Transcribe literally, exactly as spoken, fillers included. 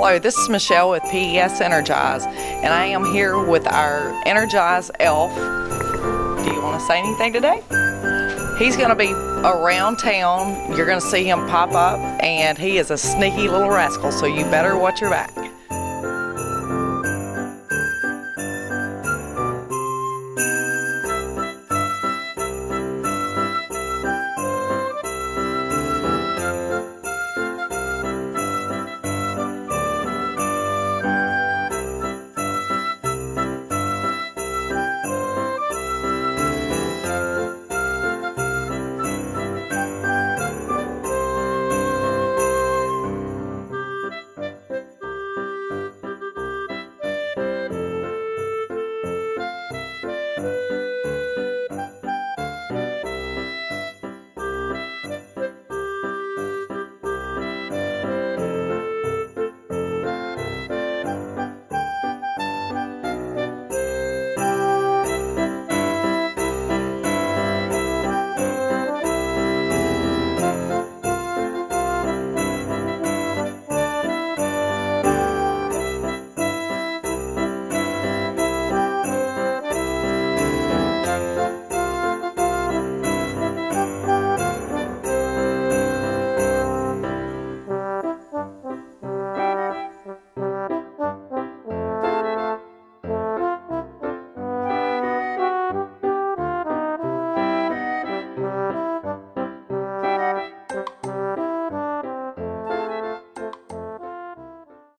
Hello, this is Michelle with P E S Energize, and I am here with our Energize elf. Do you want to say anything today? He's going to be around town. You're going to see him pop up, and he is a sneaky little rascal, so you better watch your back.